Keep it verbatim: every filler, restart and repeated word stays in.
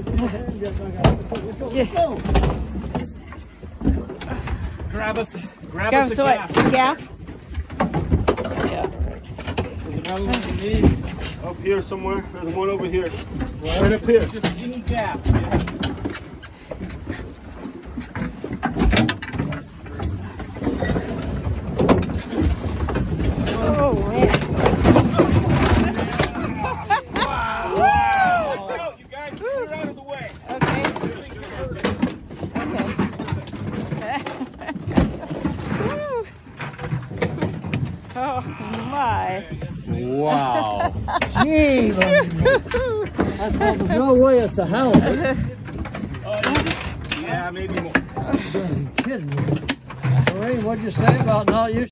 Yeah. Grab us, grab, Grab us us a what? gaff. Gaff? Yeah. There's another one you need up here somewhere. There's one over here. Right up here. Just any gaff. Yeah. Oh man. Wow. Wow. Watch out, you guys. Clear out of the way. Okay. Oh my. Wow. Jeez. I thought there's no way it's a halibut. Uh, yeah, maybe more. You're kidding me. Lorraine, what'd you say about not using